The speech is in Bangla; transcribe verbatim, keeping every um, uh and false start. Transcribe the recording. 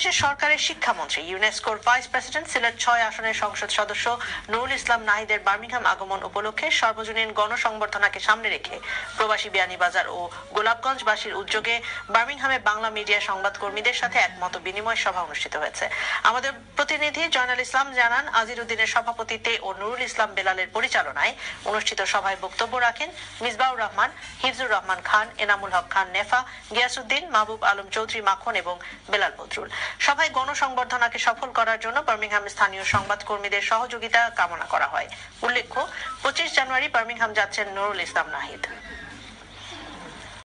বাংলাদেশের সরকারের শিক্ষামন্ত্রী ইউনেস্কোর ভাইস প্রেসিডেন্ট সিলেট ছয় আসনের সংসদ সদস্য নুরুল ইসলাম নাহিদের বার্মিংহাম আগমন উপলক্ষে সর্বজনীন গণসংবর্ধনাকে সামনে রেখে প্রবাসী বিয়ানীবাজার ও গোলাপগঞ্জবাসীর উদ্যোগে বার্মিংহামে বাংলা মিডিয়া সংবাদকর্মীদের সাথে এক মত বিনিময় সভা অনুষ্ঠিত হয়েছে। আমাদের প্রতিনিধি জয়নাল ইসলাম জানান, আজিরউদ্দিনের সভাপতিত্বে ও নুরুল ইসলাম বেলালের পরিচালনায় অনুষ্ঠিত সভায় বক্তব্য রাখেন মিসবাউর রহমান, হিফজুর রহমান খান, এনামুল হক খান নেফা, গিয়াসউদ্দিন, মাহবুব আলম চৌধুরী মাখন এবং বেলাল বদরুল। সভায় গণসংবর্ধনাকে সফল করার জন্য বার্মিংহাম স্থানীয় সংবাদকর্মীদের সহযোগিতা কামনা করা হয়। উল্লেখ্য, পঁচিশ জানুয়ারি বার্মিংহাম যাচ্ছেন নুরুল ইসলাম নাহিদ।